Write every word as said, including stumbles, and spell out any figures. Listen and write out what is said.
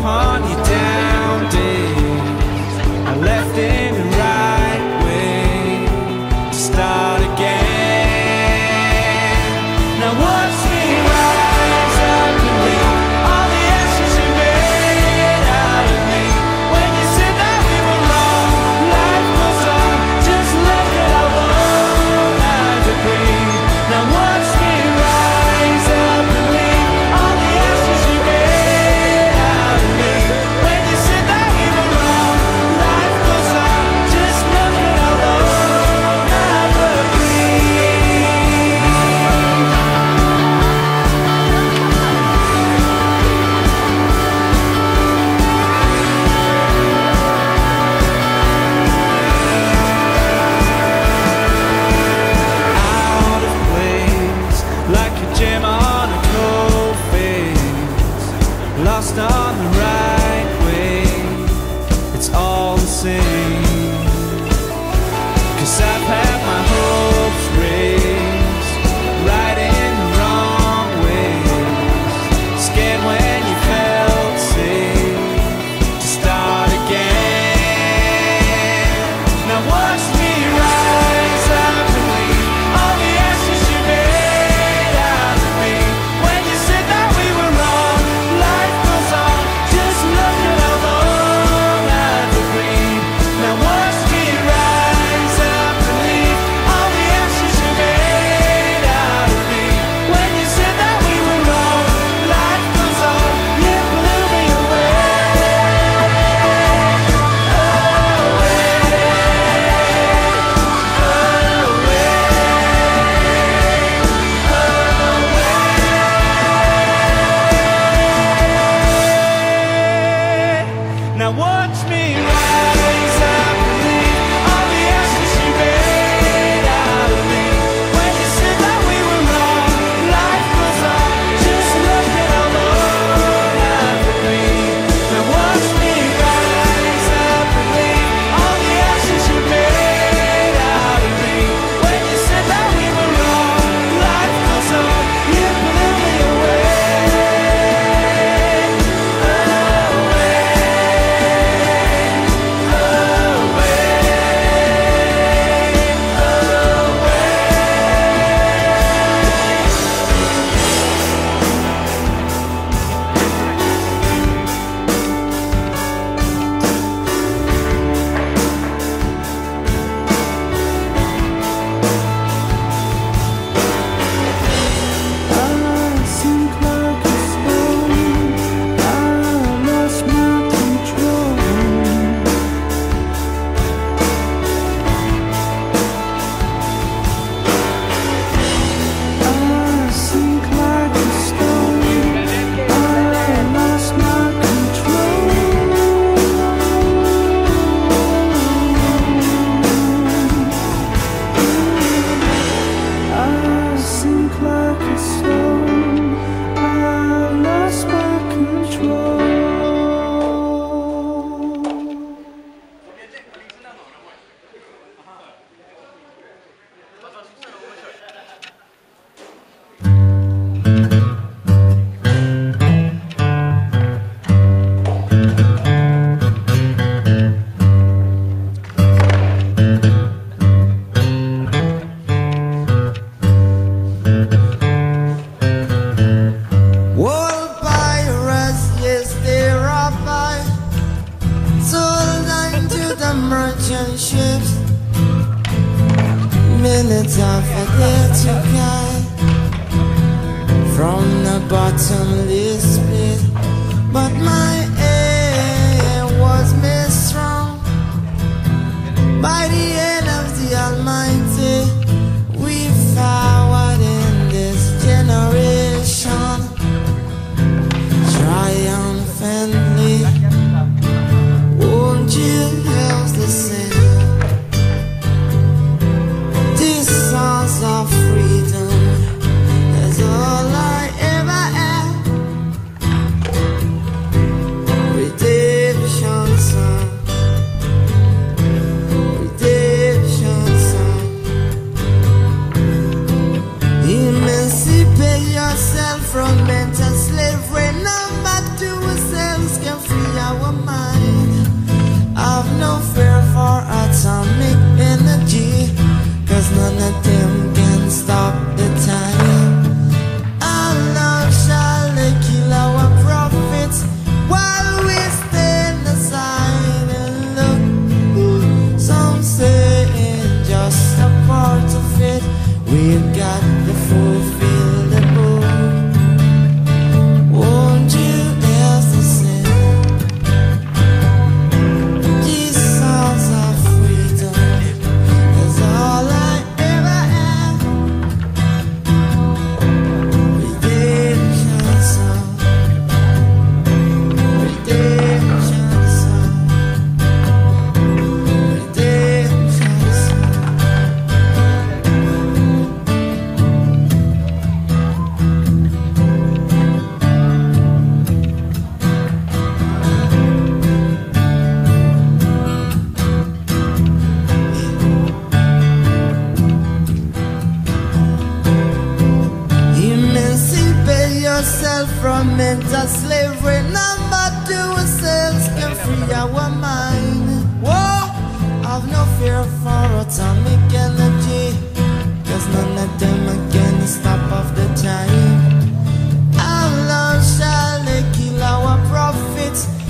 upon your down days. I left in the right way to start again. Now watch me rise up and leave all the ashes you made out of me. When you said that we were wrong, life goes on, just look at how long I've agreed. Now watch me rise up and leave all the ashes you made out of me. When you said that we were wrong, life goes on, just look at how long I've agreed. Out of place, like a gem on a cold face, lost on the right way, it's all the same. Cause I've had my hopes raised, right in the wrong ways, scared when you felt safe to start again. Now watch me rise up and leave all the ashes you made out of me. When you said that we were wrong, life goes on, just look at how long I've agreed. Now watch me rise up and leave all the ashes you made out of me. When you said that we were wrong, life goes on, you blew me away. Now watch me rise up and leave all the ashes you made out of me. When you said that we were wrong, life goes on, just look at how long I've agreed. Now watch me rise up and leave all the ashes you made out of me. When you said that we were wrong, life goes on, you blew me away. merchant ships. Minutes I forget to guide from the bottomless pit, but my aim was made strong by the hand of the Almighty. We forward in this generation triumphantly. Won't you help the same? These songs of freedom is all I ever had. our mind. I've no fear for atomic energy, 'cause none of them can stop the time. Our love shall kill our prophets while we stand aside and look. Some say it's just a part of it. We've got to fulfill the book. Won't you dare to sing these songs of freedom? Is all I ever am. Redemption song, redemption song, redemption song. Emancipate yourself from mental slavery. Number two ourselves can free our mind. Whoa, I've no fear for atomic energy, 'cause none of them can stop off the time. Our love shall kill our prophets